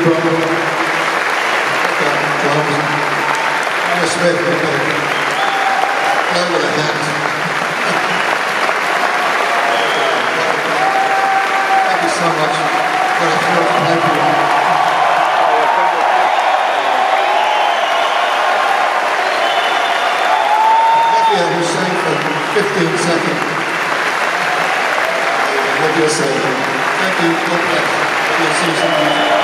brother. Drums. Anna Smith, playing with a hat. Thank you so much for the thrill to play for you. Olivia, who sang for 15 seconds. Olivia sang. Thank you. God bless. Olivia, see you soon.